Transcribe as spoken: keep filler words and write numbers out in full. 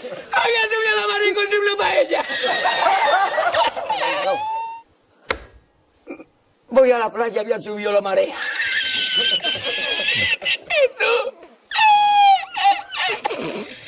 Había subido la marea y encontré una paella. Voy a la playa, había subido la marea. ¿Y tú?